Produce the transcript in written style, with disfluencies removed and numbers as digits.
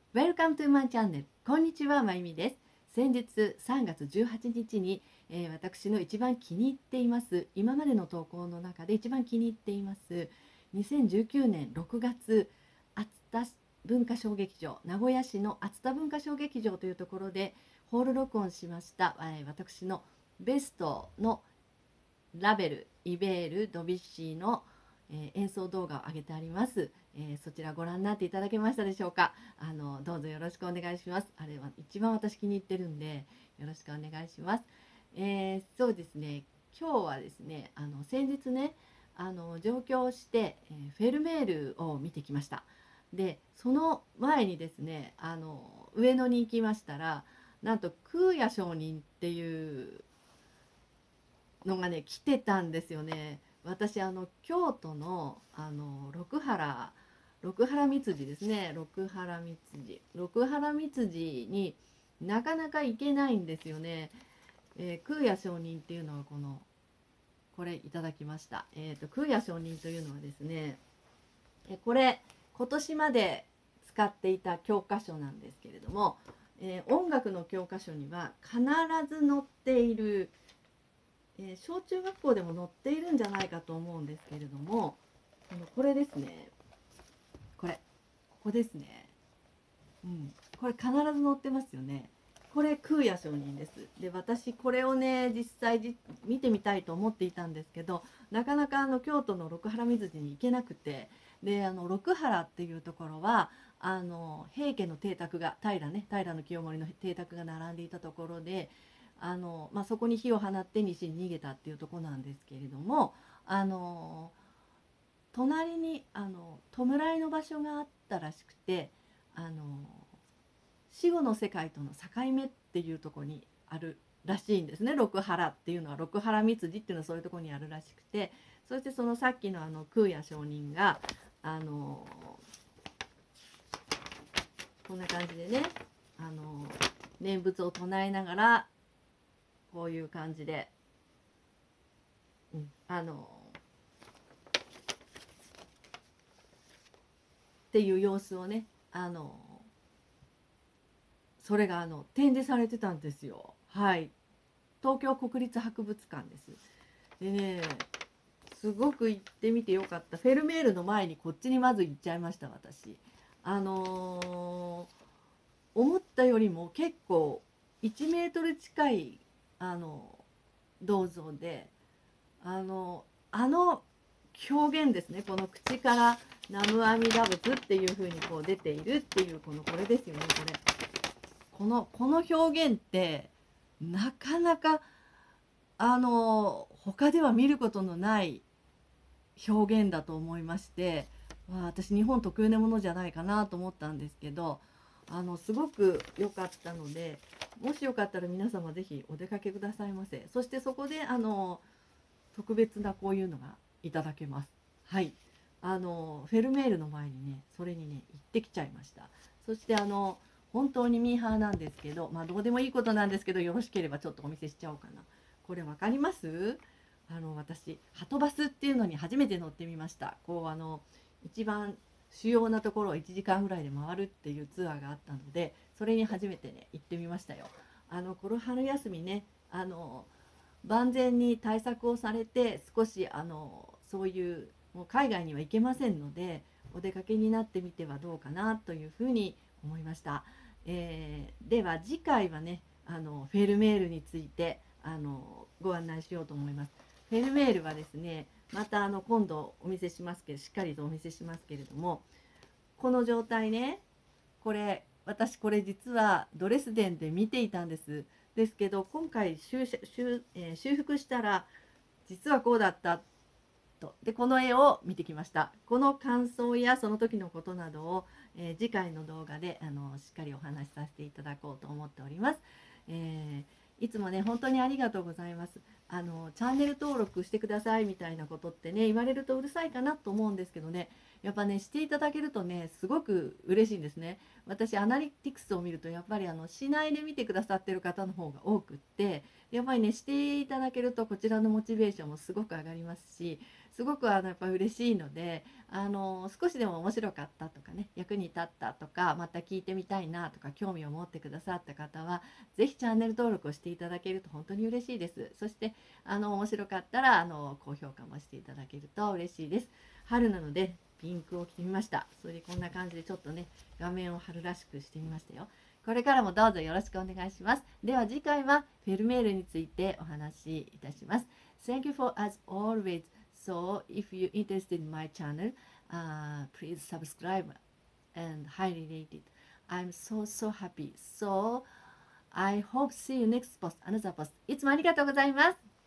Welcome to my channel。こんにちは、まゆみです。先日3月18日に、私の一番気に入っています、今までの投稿の中で一番気に入っています2019年6月熱田文化小劇場、名古屋市の熱田文化小劇場というところでホール録音しました、私のベストのラベル、イベール、ドビュッシーの演奏動画を上げてあります。そちらご覧になっていただけましたでしょうか。どうぞよろしくお願いします。あれは一番私気に入ってるんでよろしくお願いします。そうですね、今日はですね、先日ね、上京して、フェルメールを見てきました。でその前にですね、上野に行きましたら、なんと空也上人っていうのがね来てたんですよね。私京都の六原蜜寺ですね。六原蜜寺になかなか行けないんですよね。空也上人っていうのはこれいただきました。空也上人というのはですね、これ今年まで使っていた教科書なんですけれども、音楽の教科書には必ず載っている、小中学校でも載っているんじゃないかと思うんですけれども、これですね、ここですね、これ必ず載ってますよね。これ空也上人です。で私これをね実際見てみたいと思っていたんですけど、なかなか京都の六原水寺に行けなくて、で六原っていうところは平家の邸宅が平清盛の邸宅が並んでいたところで、そこに火を放って西に逃げたっていうところなんですけれども、あの隣に弔いの場所があったらしくて、あの死後の世界との境目っていうところにあるらしいんですね。六原っていうのは、六原蜜寺っていうのはそういうところにあるらしくて、そしてそのさっきの空也上人がこんな感じでね、念仏を唱えながらこういう感じで、っていう様子をね、それが展示されてたんですよ。はい、東京国立博物館です。でね、すごく行ってみてよかった。フェルメールの前にこっちにまず行っちゃいました私。思ったよりも結構1メートル近い銅像で、あの表現ですね。この口から南無阿弥陀仏っていう風にこう出ているっていうこれですよね。この表現ってなかなか他では見ることのない表現だと思いまして、私日本特有なものじゃないかなと思ったんですけど、すごく良かったので、もしよかったら皆様ぜひお出かけくださいませ。そしてそこで特別なこういうのがいただけます。はい、フェルメールの前にね、それにね行ってきちゃいました。そして本当にミーハーなんですけど、どうでもいいことなんですけど、よろしければちょっとお見せしちゃおうかな。これ分かります？私ハトバスっていうのに初めて乗ってみました。一番主要なところを1時間ぐらいで回るっていうツアーがあったので、それに初めてね行ってみましたよ。この春休みね、万全に対策をされて、少しそういうもう海外には行けませんので、お出かけになってみてはどうかなというふうに思いました。では次回はね、フェルメールについてご案内しようと思います。フェルメールはですね、また今度お見せしますけど、しっかりとお見せしますけれども、この状態ね、私これ実はドレスデンで見ていたんですけど、今回修復したら実はこうだったと。でこの絵を見てきました。この感想やその時のことなどを、次回の動画でしっかりお話しさせていただこうと思っております。いつもね本当にありがとうございます。チャンネル登録してくださいみたいなことってね言われるとうるさいかなと思うんですけどね、 やっぱねしていただけるとねすごく嬉しいんですね。私アナリティクスを見るとやっぱり市内で見てくださってる方の方が多くって、やっぱりねしていただけるとこちらのモチベーションもすごく上がりますし、すごくやっぱ嬉しいので、少しでも面白かったとかね、役に立ったとか、また聞いてみたいなとか興味を持ってくださった方は是非チャンネル登録をしていただけると本当に嬉しいです。そして面白かったら高評価もしていただけると嬉しいです。春なのでピンクを着てみました。それでこんな感じでちょっとね画面を春らしくしてみましたよ。これからもどうぞよろしくお願いします。では次回はフェルメールについてお話しいたします。Thank you for as always. So if you're interested in my channel, please subscribe and highly rate it. I'm so happy. So I hope see you next post, another post. いつもありがとうございます。